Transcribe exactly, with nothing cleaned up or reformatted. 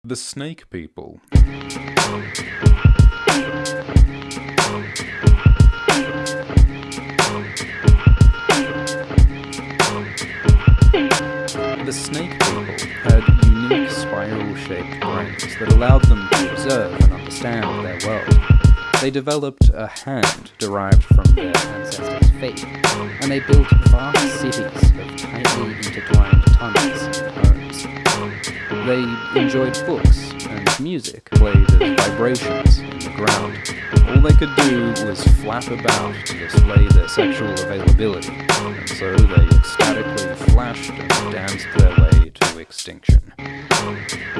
The Snake People. The Snake People had unique spiral-shaped brains that allowed them to observe and understand their world. They developed a hand derived from their ancestors' feet, and they built vast cities of tightly intertwined tunnels and homes. They enjoyed books and music played as vibrations in the ground. All they could do was flap about to display their sexual availability, and so they ecstatically flashed and danced their way to extinction.